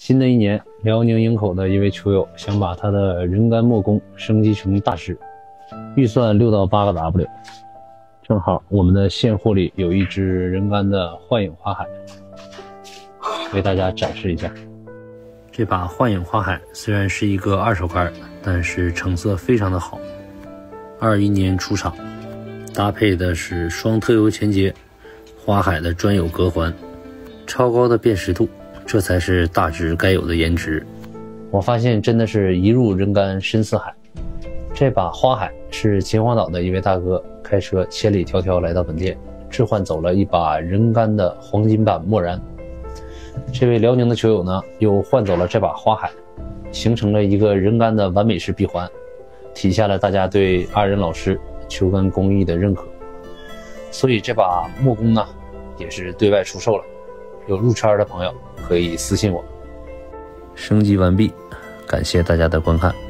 新的一年，辽宁营口的一位球友想把他的人干墨工升级成大师，预算6到8个 W。正好我们的现货里有一只人干的幻影花海，为大家展示一下。这把幻影花海虽然是一个2手杆，但是成色非常的好。21年出厂，搭配的是双特油前节，花海的专有隔环，超高的辨识度，这才是大只该有的颜值。我发现真的是一入人干深似海。这把花海是秦皇岛的一位大哥开车千里迢迢来到本店，置换走了一把人干的黄金版墨然。这位辽宁的球友呢，又换走了这把花海，形成了一个人干的完美式闭环，体现了大家对2人老师球杆工艺的认可。所以这把墨工呢，也是对外出售了，有入圈的朋友可以私信我。升级完毕，感谢大家的观看。